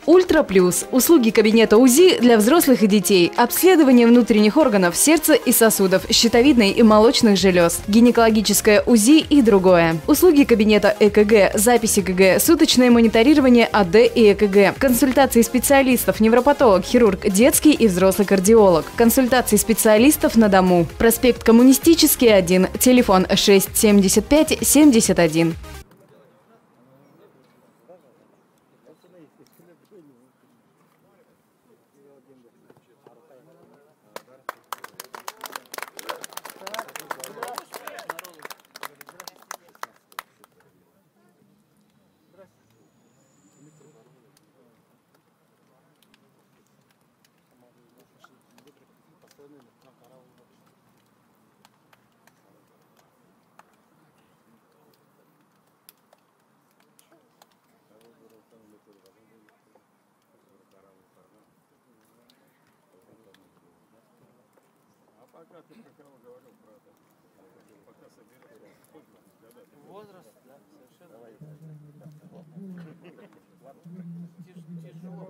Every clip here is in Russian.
Ультра Плюс. Услуги кабинета УЗИ для взрослых и детей. Обследование внутренних органов, сердца и сосудов, щитовидной и молочных желез. Гинекологическое УЗИ и другое. Услуги кабинета ЭКГ, записи КГ, суточное мониторирование АД и ЭКГ. Консультации специалистов, невропатолог, хирург, детский и взрослый кардиолог. Консультации специалистов на дому. Проспект Коммунистический, 1. Телефон 675 71. Пока ты про кого говорил про это, пока соберется, возраст, да, совершенно. Тяжело.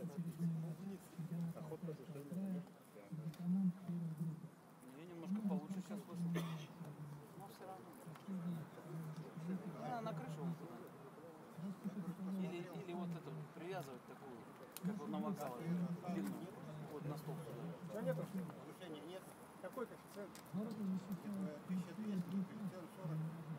Я немножко получше сейчас слышу. Но все равно. На крышу. Или вот это привязывать такую, как вот на вокзале, длинную, вот на стол. Да нет, нарушения нет. Какой коэффициент? 1200, коэффициент 40.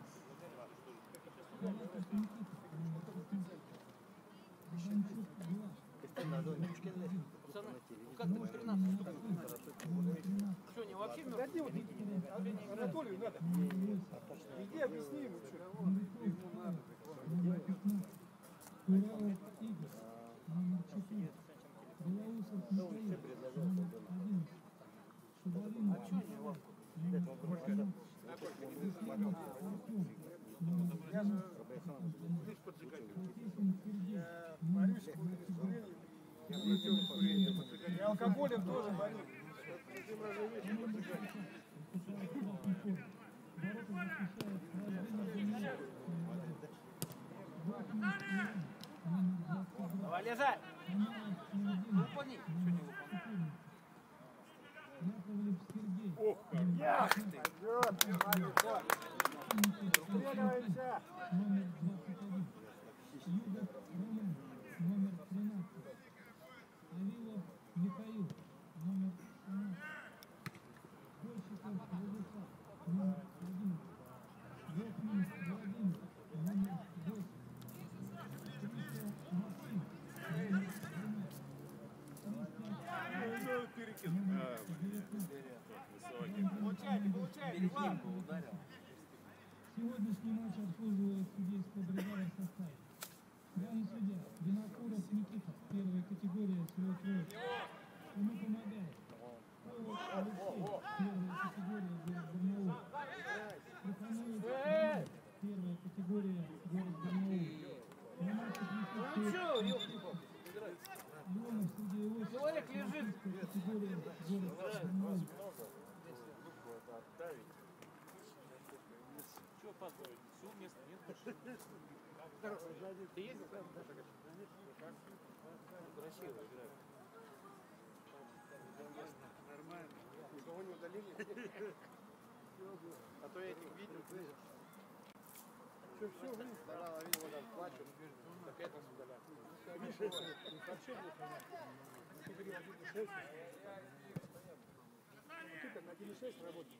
Как ты 13 штук? Что, не вообще мертвый? Анатолию надо. Иди объясни ему, что ему надо. И алкоголем тоже болит. Давай, лежать! Выполни! Ох, как ты! Стреливаемся! Сегодняшний матч обслуживает судейская бригада в составе. Главный судья Винокуров Никита, первая категория, свой кровь. Ему помогает Колос Алексей, первая категория, город Барнаул. Стефанович Андрей, первая категория, город Барнаул. Романчик Леонов Сергей Иосиф, человек лежит. категория, город Барнаул. Что опаздывать? Все, места нет больше. Ты есть? Красиво играет. Нормально. Никого не удалили? А то я не видел. Все, видишь? Сначала видел, вот так плачут. Так это удаляют. Вообще не понятно. Ты говорил 1,6. Ты на 1,6 работаешь.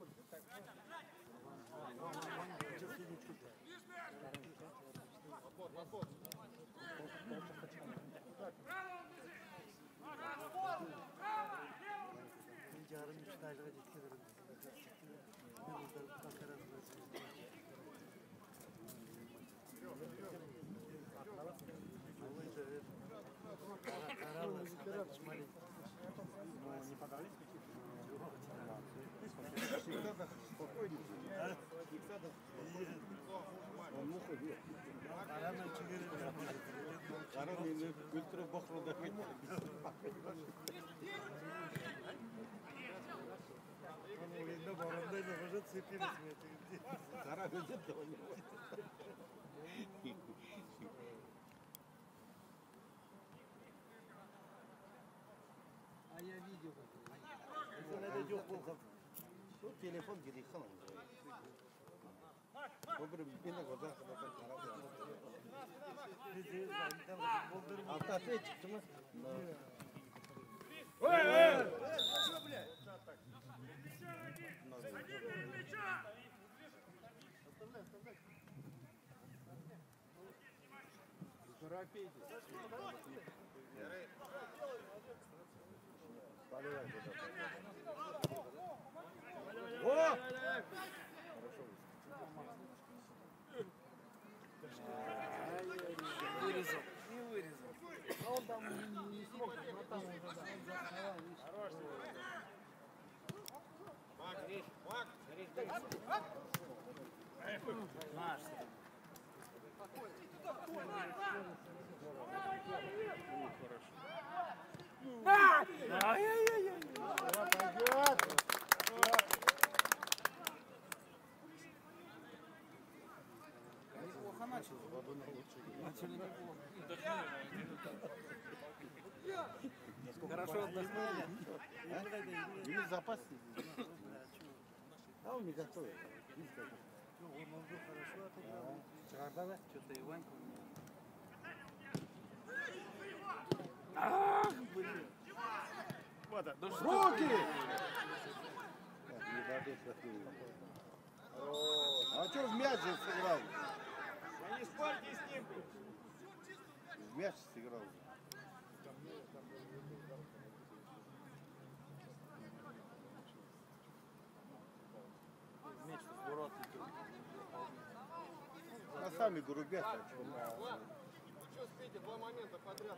Не подались какие-то? Спокойнее. Он муху бьет. Коронный ультра бахрода. Видно, бородой уже цепились. Тарана нет того. Sen de yok bu. Bu telefon gidiyor sana. Bu bir bina kadar Hatta çıktı mı? Вырезал. Не вырезал. А он там не смог, но там уже, да. Хорош. Наш. Ай-яй-яй-яй. Неплохо начали. Начали неплохо. Хорошо отдохнули. Или запас. А он не готовит. Что-то Иванька. Руки! А что в мяч же сыграл? А не спорьте с ним. В мяч сыграл. Мяч здорово отлетел. А сами грубят. Вы что спите? Два момента подряд.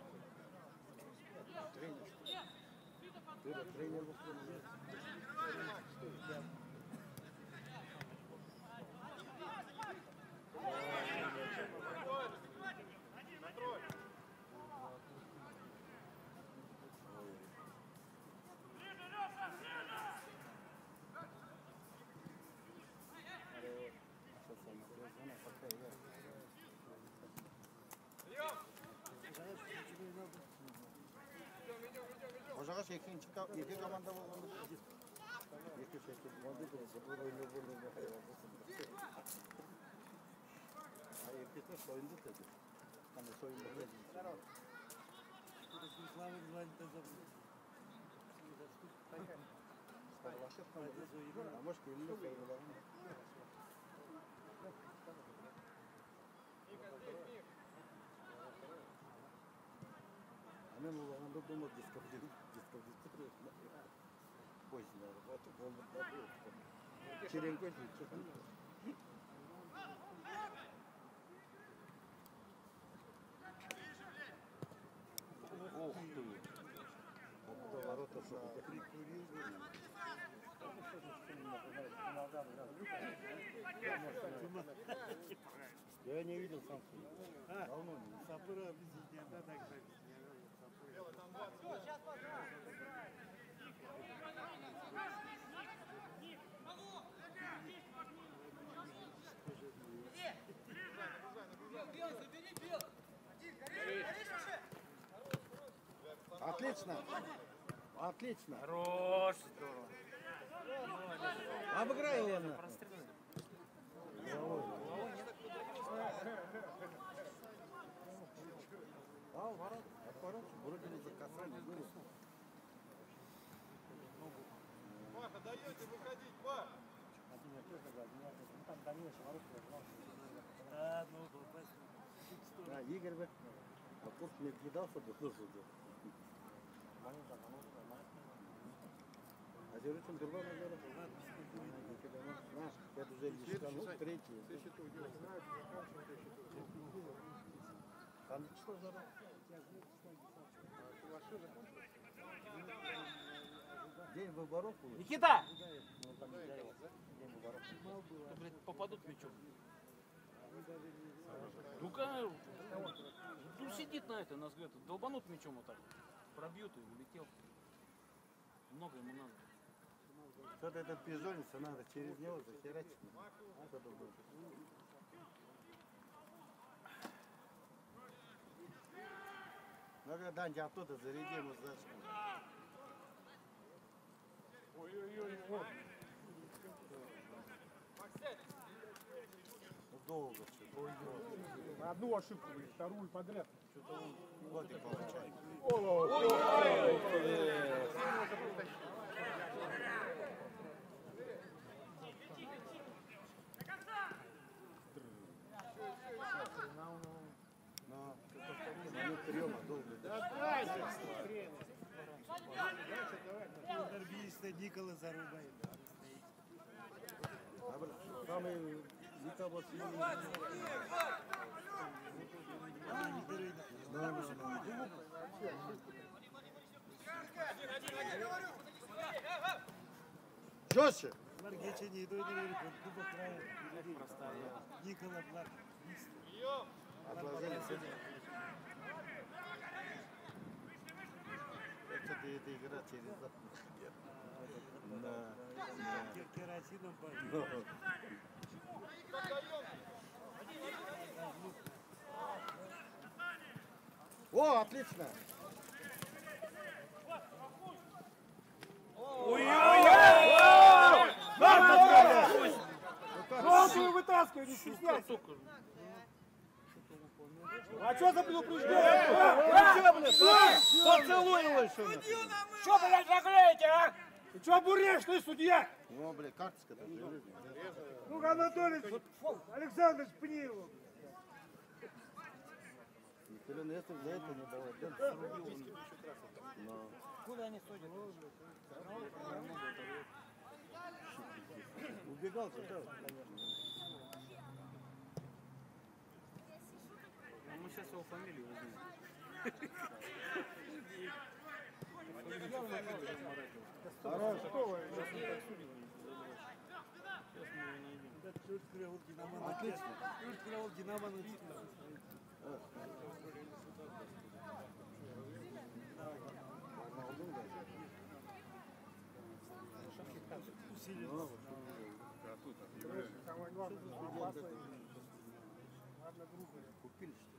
Тренер. Ожаға екі команда болғанда екі шекті болды бір а еркетler soyundu dedi. Hani soyundu dedi. А может и не было. Мен улағанда дома дискофизирует. Поздно работу, он черенкой Ух ты. Ворота прикурил. Я не видел сам. Давно не. Сапыра везде, так же. Отлично. Отлично. Хорош, здорово. Обыграй его. Прострелили. А, ворот. Отворот. Вроде не за касание. Маха, даете выходить, Мах! Да, Игорь бы. А курс не кидался бы, слушал бы. А Зерутин другой наверное. Это уже лишь третий. Там что за день выборов будет. Никита! Да, блядь, попадут мячом. Ну-ка, ну сидит на это, нас говорят, долбанут мячом вот так. Пробьют и улетел. Много ему надо. Что-то этот пизонится, надо через него захерачить. Что-то будет. Ну когда оттуда заряди ему за что. Ой-ой-ой. Вот. Долго все. Одну ошибку, вторую подряд. Что-то он вроде получает. Но минут приема долго. Арбиста Никола зарубает. Самый Николас Жестче! Маргечи не идут, не говорит, кубок края. Никола Блак. Отложили. Это игра через Керосином пахнет. О, отлично! Желтую вытаскивай, не стесняйся. А что за предупреждение? Поцелуй его еще! Что, блядь, наглеете, а? Ты что буришь, ты судья? Ну, блядь, карточка-то железная. Ну-ка, Анатолий Александрович, пни его. Никто на это за это не давал. Да, срубил он. Но... Куда они судят? Убегал же, да, конечно. А мы сейчас его фамилию узнаем. Хорош. Отлично. Динамо на Самое главное, опасное. Ладно, группа. Купили, что ли?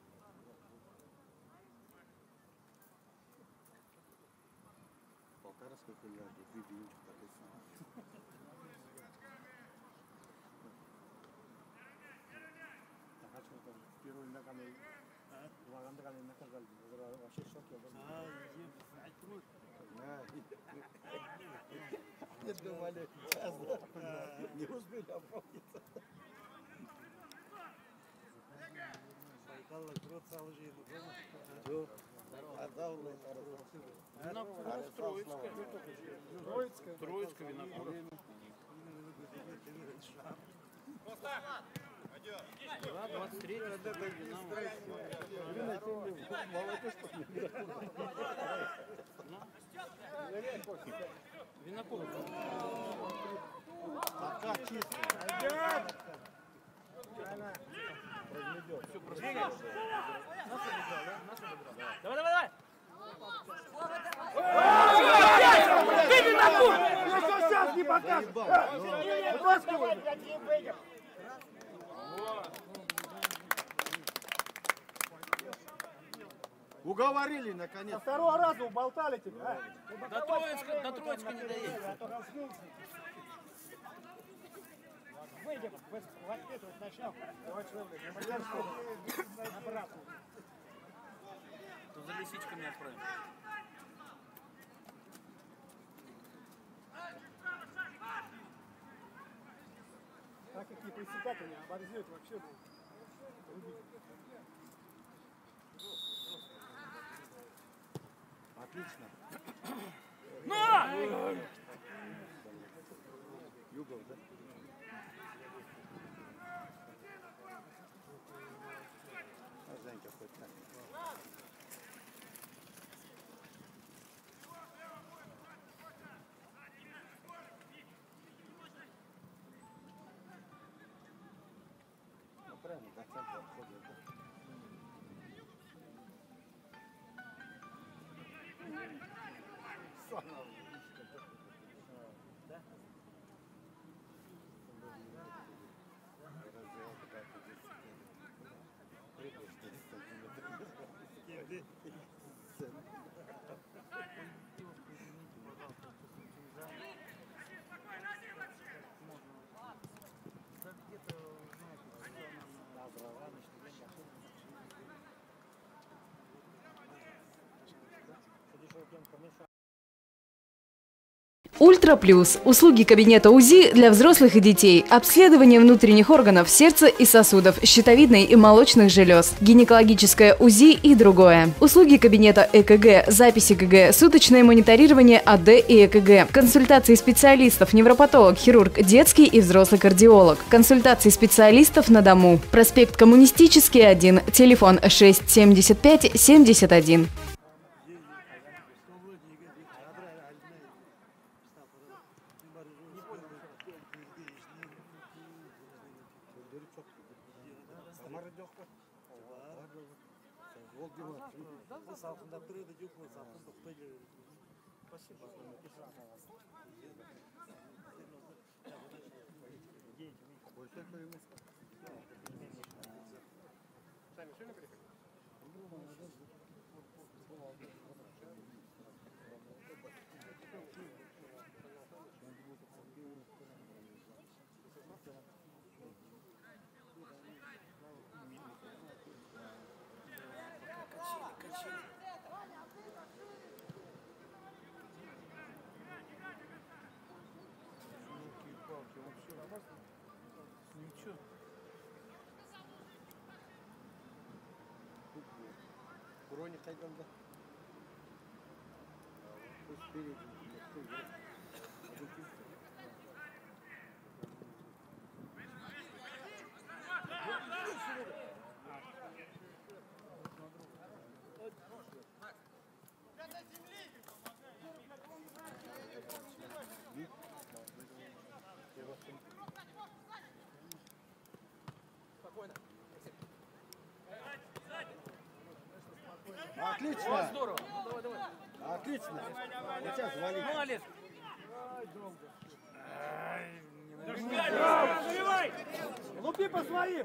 Полтора сколько миллиардов, бибинчик такой самый. А что там, первый наказали, два наказали, вообще шок я был. Не думали, час, не успели опомниться. Байкал крот салжи ему дома. Отдал, Троицкая. Троицкая, Винокуров. Да, 23 Динамо. Винокуров. пока чисто. Все, просмотрел. Давай, давай, давай! Ты Винокур! Ну что сейчас не покажешь? Вытаскивай! Уговорили, наконец. Со второго раза уболтали тебя, а? До Троицка не доедет. Выйдем, воспитывать начнем. То за лисичками отправим. Так как не пресекать, они оборзеют вообще. Отлично. Югов, да? А Женька хоть так. Ну, прямо до центра отходит, да? Ультра Плюс. Услуги кабинета УЗИ для взрослых и детей. Обследование внутренних органов сердца и сосудов, щитовидной и молочных желез. Гинекологическое УЗИ и другое. Услуги кабинета ЭКГ, записи КГ, суточное мониторирование АД и ЭКГ. Консультации специалистов, невропатолог, хирург, детский и взрослый кардиолог. Консультации специалистов на дому. Проспект Коммунистический, 1. Телефон 675 71. Салқындап тұрады, жоқ ол салқын тоқтайды. Спасибо. Большой стоимость. Сами все не приехали? Ничего. Броник қайданда? Спереди. Отлично! Вот здорово. Давай, давай. Отлично! Вот сейчас вали. Молодец. Лупи по своим!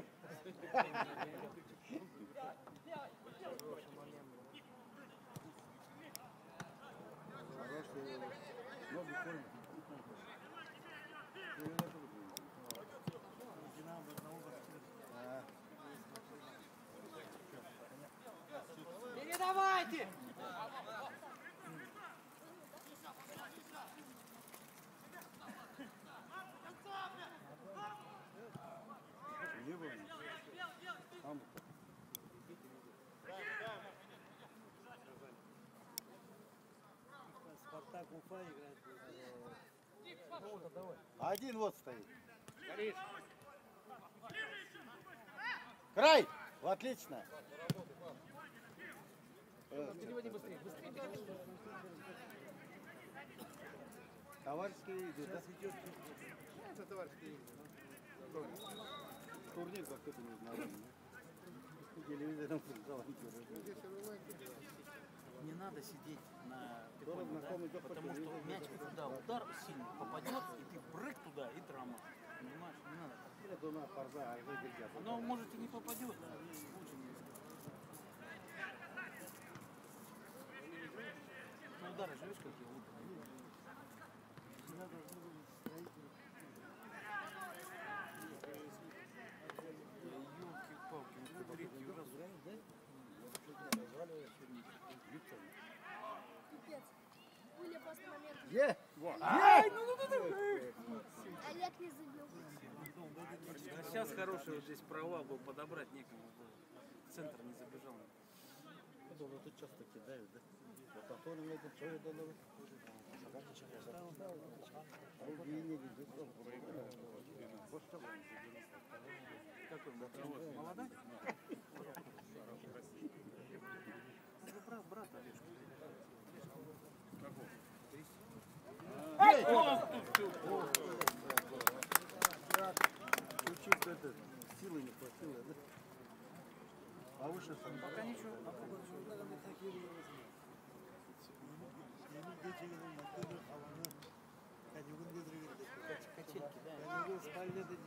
Передавайте! Спартак Уфа играет. Один вот стоит. Край! Отлично! Переводи быстрее, быстрее. Товарищеские идут, да? Это товарищеские игры. Турнир какой-то не знаю. Телевизором волонтеры. Не надо сидеть на приколе, да? Потому что мяч, когда удар сильный попадет, и ты брык туда, и травма. Понимаешь? Не надо так. Оно может и не попадет, да? Очень низко. Ну, удары же, видишь, какие лупы. Ёлки-палки, это третий раз. Пипец. Были просто моменты. Олег не забил. А сейчас хороший вот здесь провал был, подобрать некому было. В центр не забежал. Думаю, тут часто кидают, да? Вот потом это что это было? Какой молодой? Это брат Олежка. Чуть-чуть это, силы не хватило, да? А выше сам. Пока ничего. Качельки, да?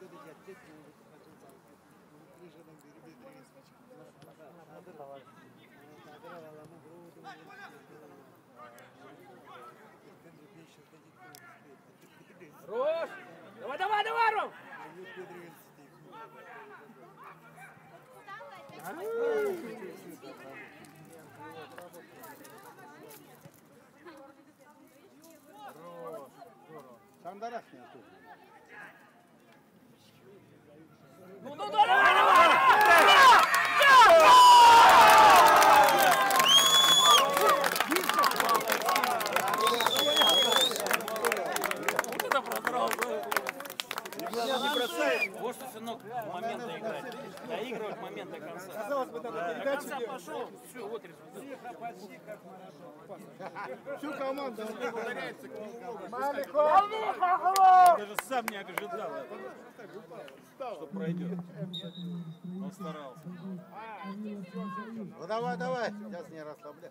Рош! Давай, давай, давай, Ром! Шандарах не тут. Ну давай! Вот это просрал. Не бросай. Вот что, сынок, момента играть. Доигрывать момент до конца. Казалось бы, До надо конца передачу пошел, все, вот результат. Тихо, почти как хорошо. Всю команду ударяется к нему. Он даже сам не ожидал этого, что пройдет. Он старался. Ну давай, давай. Сейчас не расслабляй.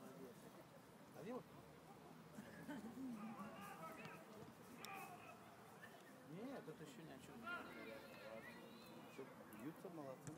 Нет, это еще ни о чем. Бьются, молодцы.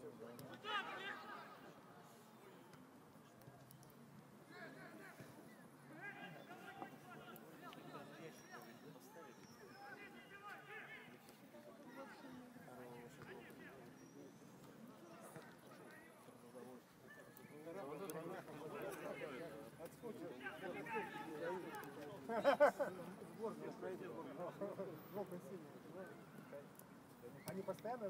Они постоянно...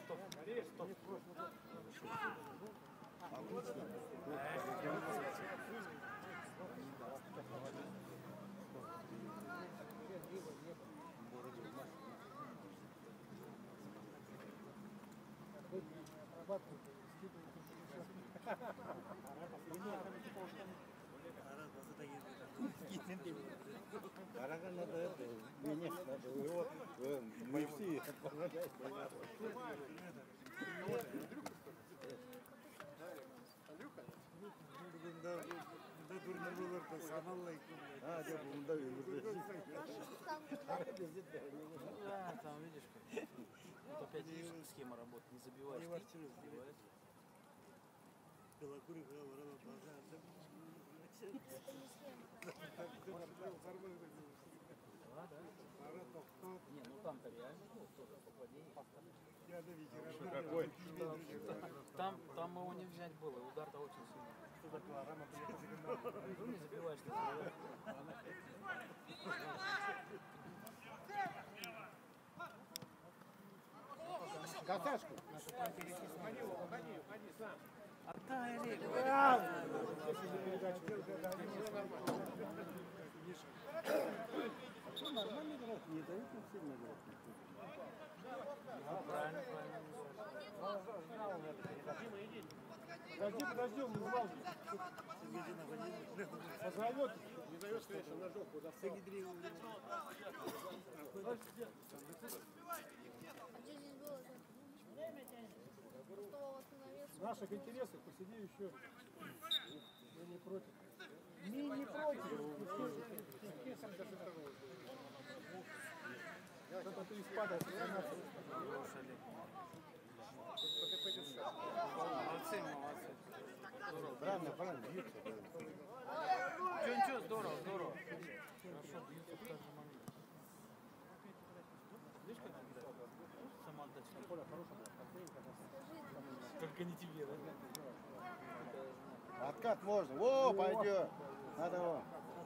Караган надо это, мне надо его, мы все помогать. А, я бунда Да, там видишь как. Вот опять видишь, схема работает, не забиваешь. Забиваешь. Не, ну там-то реально тоже попадение. Какой? Там его не взять было, удар-то очень сильный. Ну не забиваешь, ты забиваешь. Косашку. Отдай, Олег. Нормально играть, не дают им сильно играть. Правильно, правильно. Подожди, он не звал. Позовет, не зовет, конечно, ножом куда все. А что здесь было? Что остановился? В наших интересах посиди еще. Я не против. Не против. Что-то ты испадал. Молодцы, молодцы. Правильно, правильно, бьются. Ничего, здорово, здорово. Хорошо, бьются в каждый момент. Видишь, как играют? Сама отдача. Только не тебе, да? Откат можно. Во, пойдет. Надо его.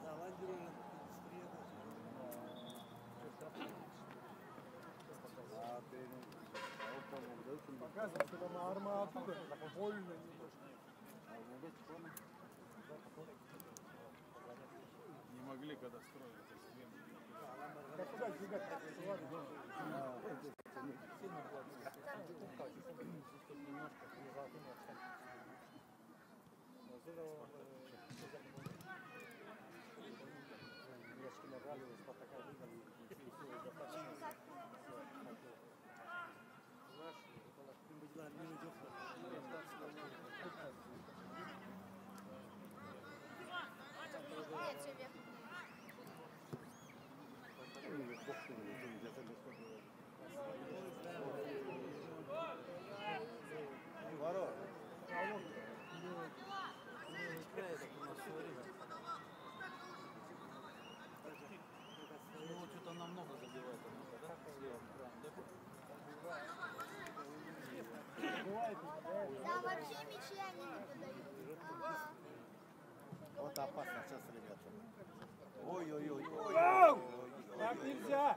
Показывай, что там арма оттуда. Больно немножко. Не могли, когда строили эту стену. Как куда сбегать? Нет, тебе. Ворот. Ну, что-то намного забивает, да? Слева, Да, вообще мячи они не подают. Ага. Вот опасно сейчас, ребята. Ой-ой-ой. Так нельзя.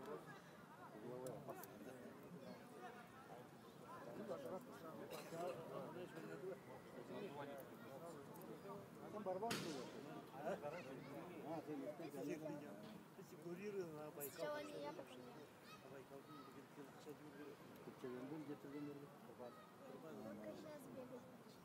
Сначала не я пошла. Только сейчас бегать.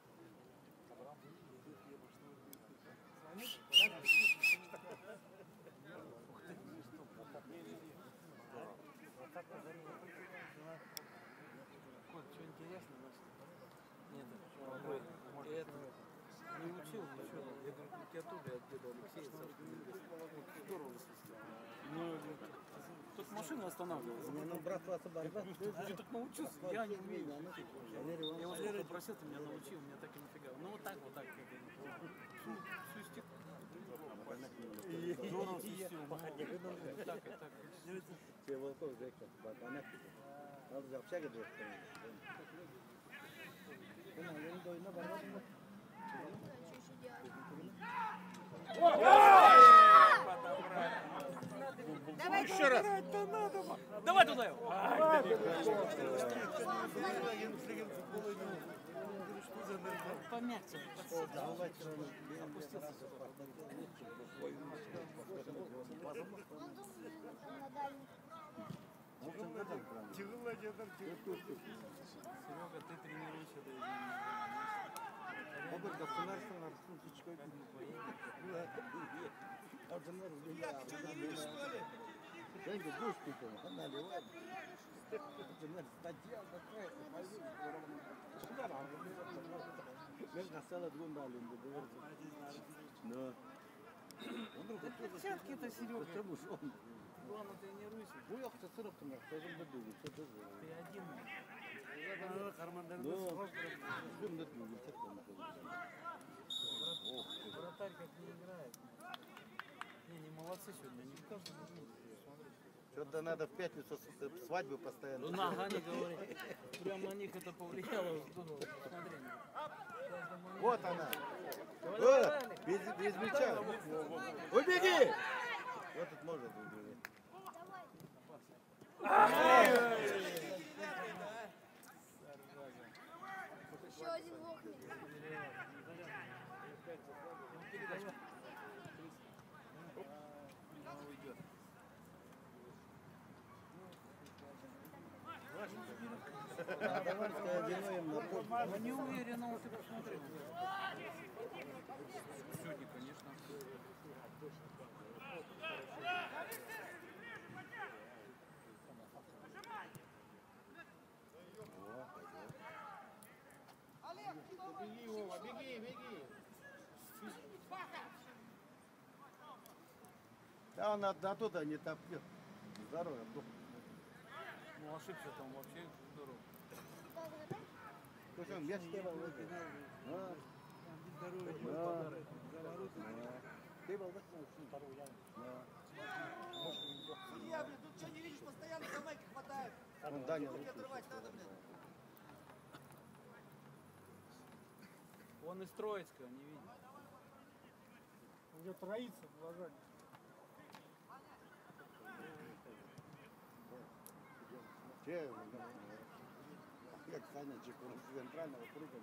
Вот, что интересно, нет, ты это не учил ничего. Я говорю, у тебя тоже от деда Алексея здорово высвистел. Ну, тут машина останавливалась. Ну, брат, вас борьба. Ты так научился, я не умею. Я его сколько просил, ты меня научил, меня так и нифига. Ну вот так, свистит. Здорово свистел. Так и так. Все волков зайка, батанек. Надо за общага делать. Ну, я не дойду, борьба. Что еще делать? Давай, Еще раз. Давай туда его. Помягче. Опустился. он тут на дальний. Серега, ты тренируешься до Обыр государственный архитектурой. Деньги будешь купить, он наливает. Статья какая-то. Я гасала двум далее. Но. перчатки-то, Серега. Потому что он. Главное, тренируйся. Bu yoksa sırıktım ya. Sözüm de değil. Sözüm de Ты один. Ну, sözüm de değil. Вратарь как не играет. Не молодцы сегодня, не каждый день. Что-то надо в пятницу свадьбы постоянно. Ну, нога не говори. Прям на них это повлияло. Здорово. Смотри. Вот она. Без мяча. Убеги! Вот тут может убежать. Еще один лохмик. Даварская одиноем на поле. Ну не уверен, вот ты посмотри. Сегодня, конечно. Беги, Вова, беги, беги. Да он оттуда не топнет. Здорово. Ну ошибся там вообще здорово. Слушай, мяч тебе Ты был Судья, блин, тут что не видишь, постоянно за майки хватает. Он Даня Отрывать надо, блин. Он из Троицка, не видит. Уже троится в глазах. Как Санечек, он с центрального круга.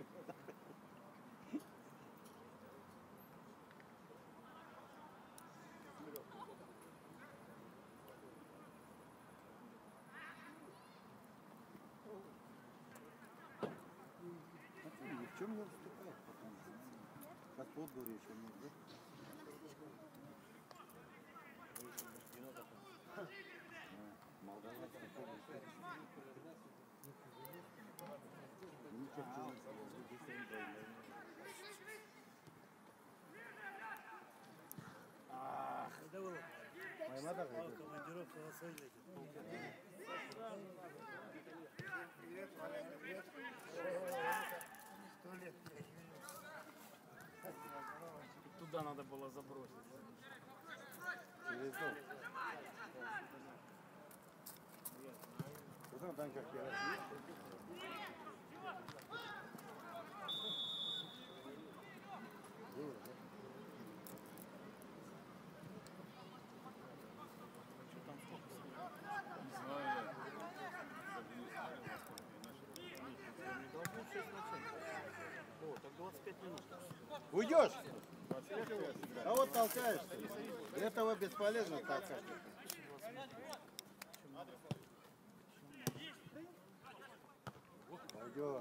В чем не выступает потом? Как подборе еще нет, да? Молдаванский подбор. Ничего Моя мама Командировка на своей летит. Привет, Валя, привет. 100 лет, блядь. Туда надо было забросить. Через дом. Узнал, там как я. О, так 25 минут. Уйдешь? А вот толкаешься. Этого бесполезно толкать. Пойдет.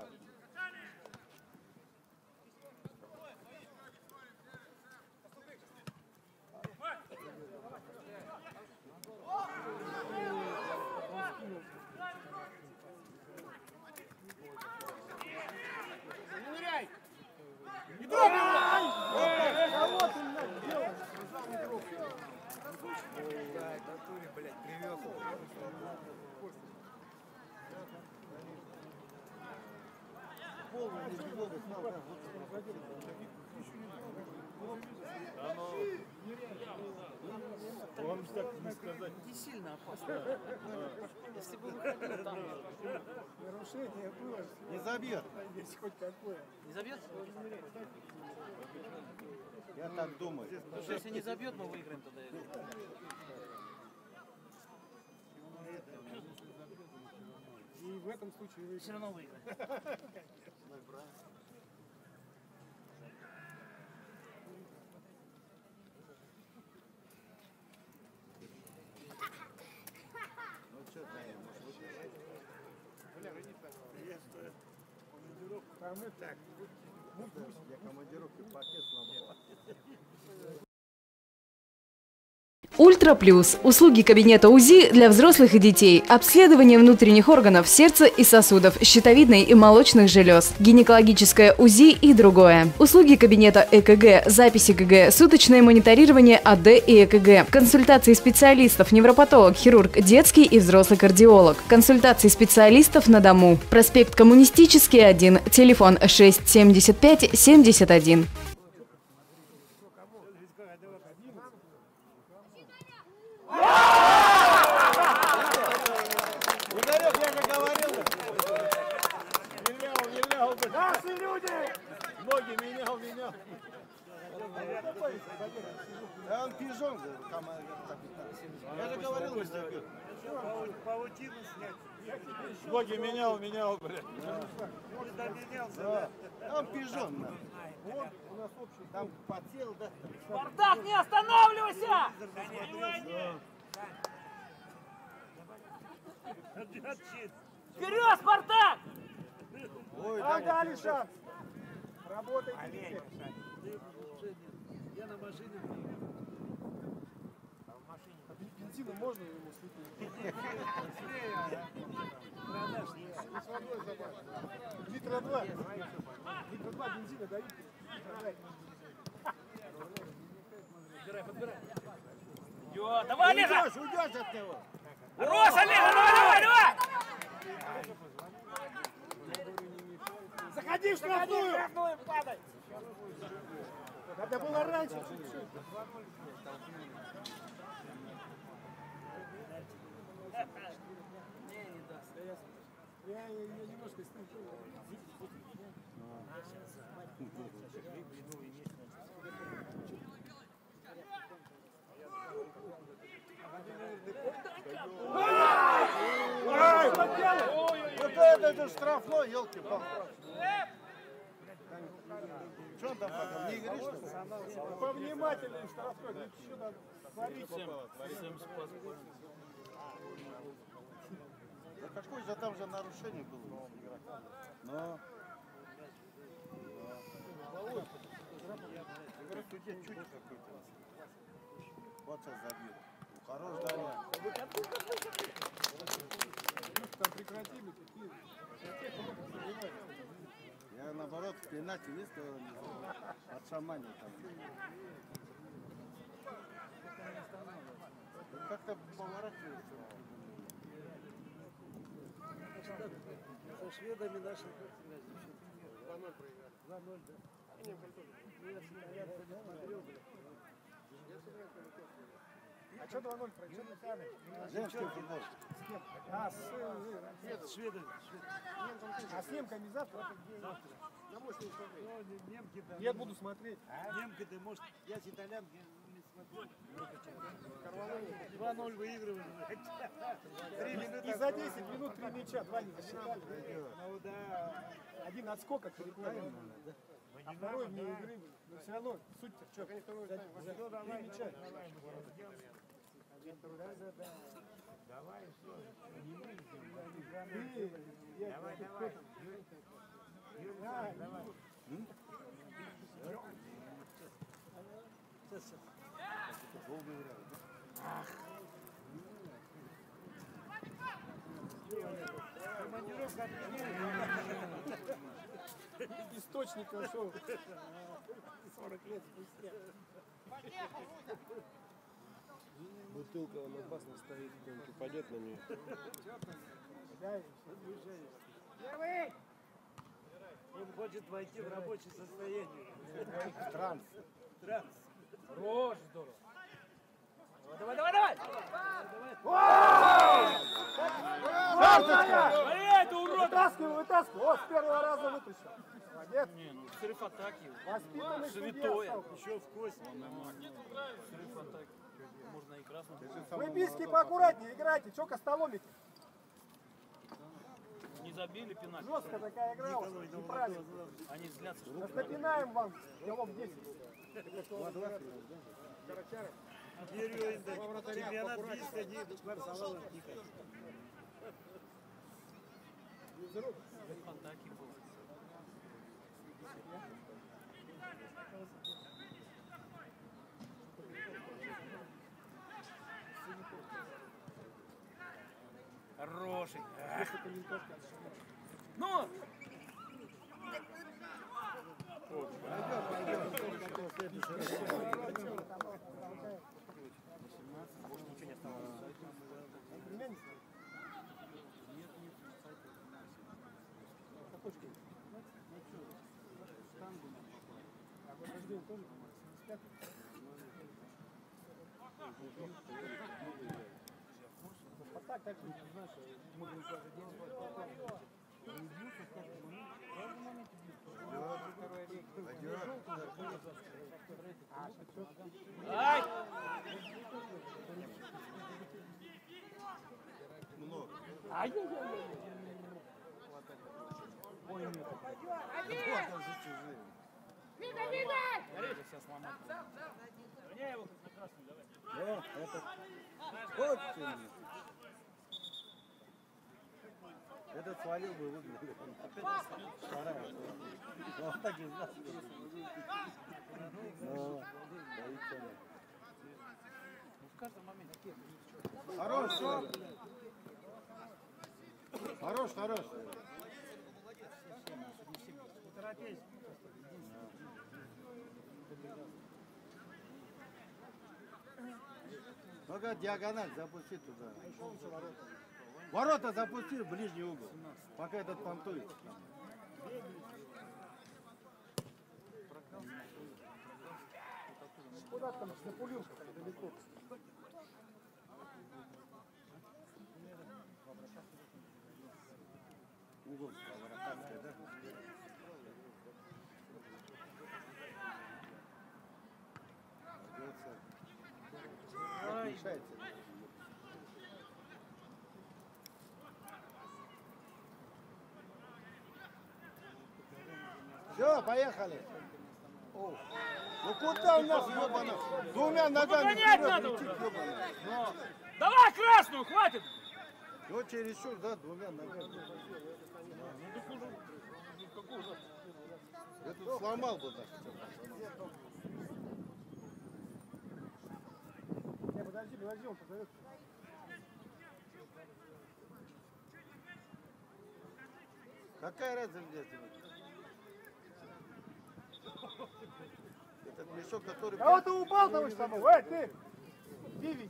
Вам же так не сказать. Не сильно опасно. Если бы выходил там. Нарушение было. Не забьет. Есть хоть какое. Не забьет? Я так думаю. Потому что если не забьет, мы выиграем тогда. И в этом случае вы Все равно выиграем. там и так. Я командировки пакет сломал. Ультра Плюс. Услуги кабинета УЗИ для взрослых и детей. Обследование внутренних органов сердца и сосудов, щитовидной и молочных желез. Гинекологическое УЗИ и другое. Услуги кабинета ЭКГ, записи КГ, суточное мониторирование АД и ЭКГ. Консультации специалистов, невропатолог, хирург, детский и взрослый кардиолог. Консультации специалистов на дому. Проспект Коммунистический, 1. Телефон 675 71. Ударек, я же говорил. Вилял. Наши люди! Ноги менял. Да он пижон, капитан. Я же говорил, не забьет. Паутину снять. Ноги менял, блядь. Да. Он пижон. Вот у нас общий. Там подсел, да? Спартак, не останавливайся! Вперед, Спартак! Ой, Вам Даня, дали шанс. Работайте. Я на машине. Бензина можно ему слепить? С водой забавить. Литра 2. Литра 2 бензина дают. Давай, Олега! уйдешь от него. Рос, Олега, давай! Заходи в штрафную! Надо было раньше. Я немножко снижу. Вот это же штрафной, елки-палки. Что он там потом, не игришь, что ли? Повнимательнее штрафной. Еще надо творить. Да какое же там же нарушение было? Но... Судья чуть какой-то. Вот сейчас забьет. Хорош, Даня. Там прекратили. Я наоборот в пенальти выставил от шамани там. Как-то поворачивается. Со шведами наши 2-0 проиграли. 2-0, да? А что 2-0 проиграли? Женский футбол. А, с Шведы. А с немками завтра? На мощный смотреть. Немки, да. Я буду смотреть. Немки, ты может, я с итальянки не смотрю. 2-0 выигрываем. 3 минуты. И за 10 минут 3 мяча, 2 не засчитали. Ну да. один отскок от перекладины. А второй вне игры. Но все равно суть-то что? Три мяча. Давай, все. Не выйдем. Давай, Давай. Давай. Источник нашел. 40 лет спустя. Бутылка, он опасно стоит, кто-нибудь упадет на нее. Первый! Он хочет войти в рабочее состояние. Транс. Транс. Рожь, здорово. Давай, давай, давай! Это урод! Вытаскивай, вытаскивай. О, с первого раза вытащил. Молодец. Не, ну срыв атаки. Воспитанный судья Святое. стал. Еще в кость. Срыв атаки. Можно и красным. Вы, биски, поаккуратнее играйте. Че костоломите? Не забили пенальти. Жестко такая игра. Неправильно. Они злятся, что Напинаем вам голов 10. Чемпионат близко, не Барселона тихо. срыв атаки был. Хороший. Ну! Так, знаешь, можно каждый день Ай! Много. Ой, нет. Видно, видно! Горели сейчас сломать. Гоняй его на красный, давай. Да, это... Вот этот свалил бы, выиграли. Вторая. Вот так из нас. Ну, боится ли. Ну, в каждом моменте. Хорош, все. Хорош, хорош. Не торопись. Ну-ка, диагональ запусти туда. Ворота запусти в ближний угол. Пока этот понтует. куда там запулил далеко. Угол вратарская, да? Мешается. Все, поехали. О. Ну куда у нас, ебаный? Двумя ногами Погонять вперед надо летит, уже. ебаный. Давай красную, хватит! Ну чересчур, да, двумя ногами. Я тут сломал бы так. Не, подожди, он позовет. Какая разница тебе? Этот мешок, который... А вот ты упал, товарищ Самов, эй, ты! Бивень!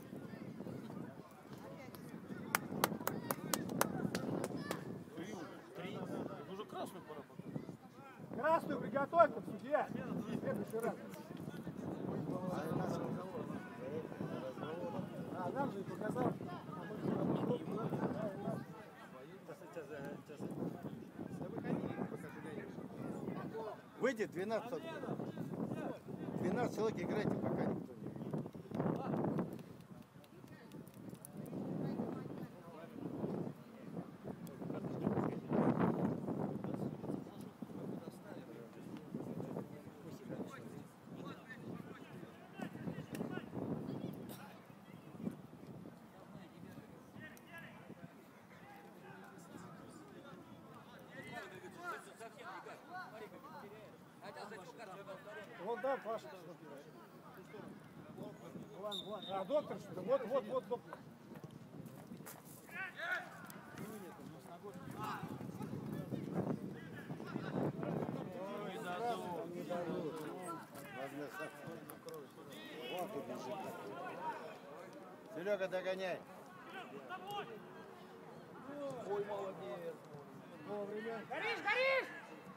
Уже красную пора потом. Красную приготовь, там, судья! В следующий раз. А, нам же показал. Выйди, 12. 12 человек играйте, пока никто не. Вот да, Паша. А, доктор что-то. Вот, доктор. Не дадут. Вот убежит. Серега, догоняй. Ой, молодец. Вовремя. Горишь, горишь!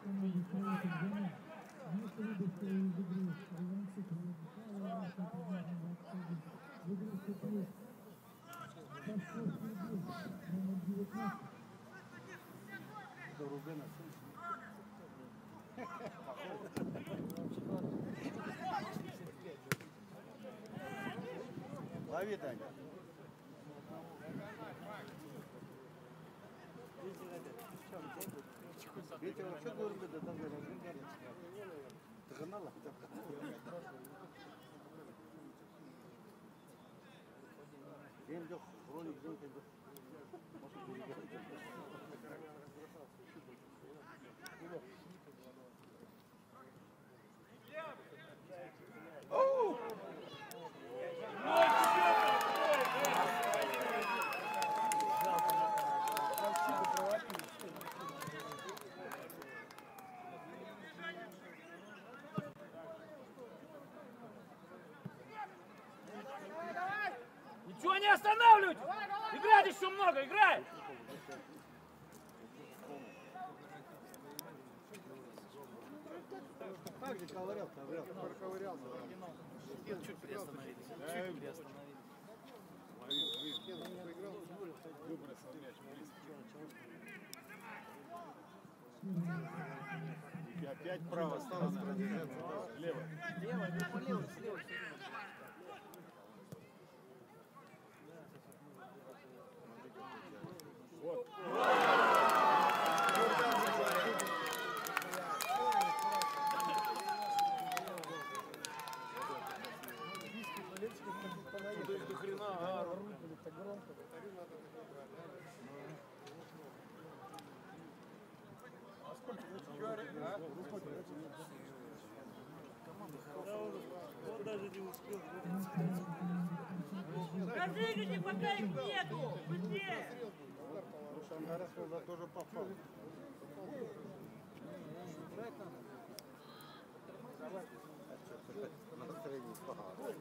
Лови, Таня. Ветер вообще должен быть до того размера. Догнала? День дох, ролик день дох. Ничего не останавливать! Играть еще много, играй! Как же ковырялся? Чуть приостановились. Чуть приостановились. И опять право осталось продержаться. Лево. Лево, слева. Вот. До хрена, а, так громко. А сколько он даже не успел. Разыгрывайте, пока их нету! Быстрее! Шангарас туда тоже попал. Настроение погано.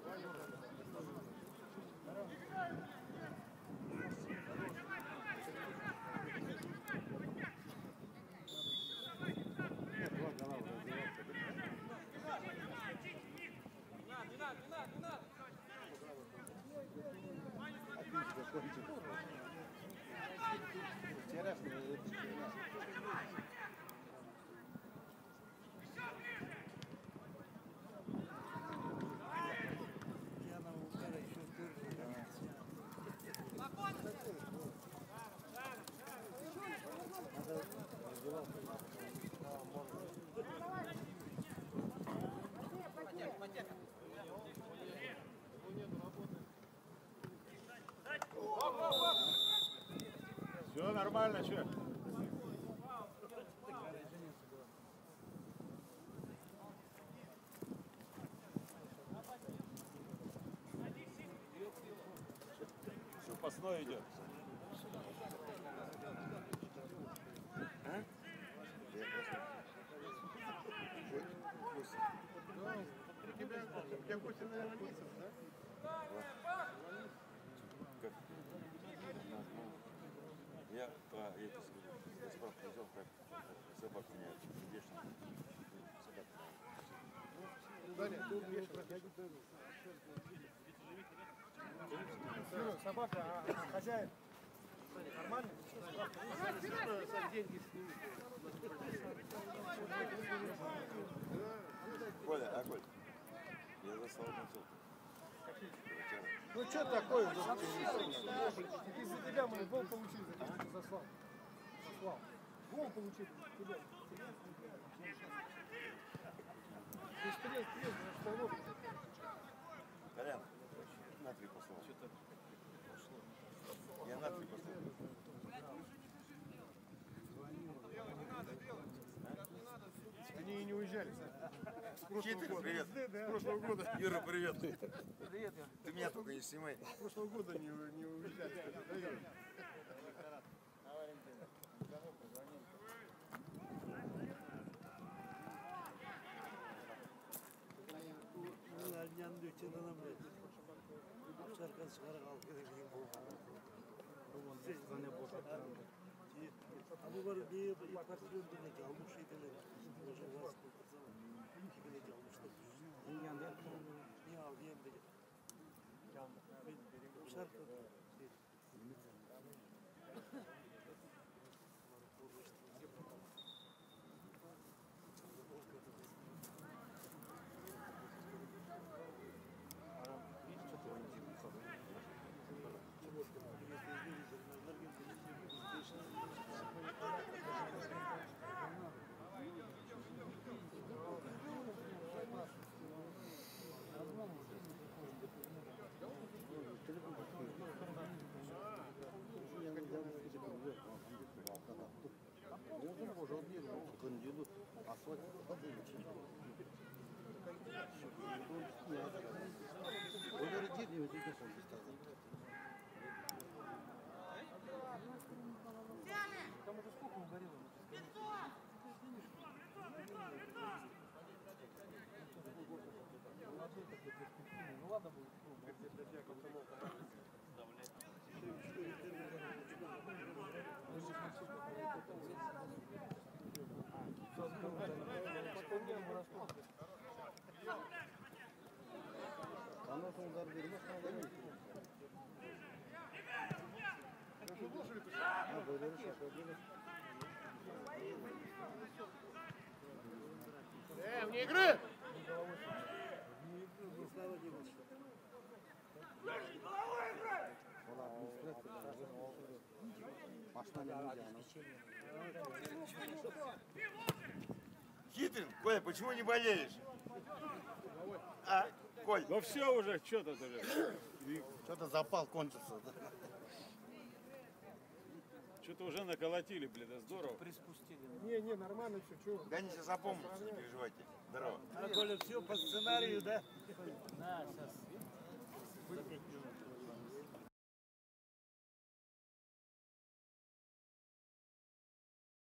Все нормально, че? Запасной идет. Я пусть, наверное, месяц, да? Я по этой справку взял, как собак меняют. Вешают. Даня, ты умеешь проходить. Собака, а хозяин нормально? Деньги сними. Коля, а Коль? Я заслал концу. Ну что такое? Из-за тебя мы гол получили, за то, что ты заслал. Гол получили. Тебя. Ты стрел, штанов. Колян, на 3 послал. Я на 3 послал. Они и не уезжают. общались. С прошлого Хитрый, года. привет. С прошлого года. Юра, привет. Привет, я. Ты меня только не снимай. С прошлого года не уезжали. Да, Юра? Там уже сколько угорело? Ну ладно будет. Вне игры! Хитрый, Коля, почему не болеешь? А, Коль, Ну все уже, что тут уже? Что-то запал кончился. Что-то уже наколотили, блин, да здорово. Приспустили. Не, нормально все, что? да они сейчас опомнятся, не переживайте. Здорово. А, Коля, все по сценарию, да? Да, сейчас.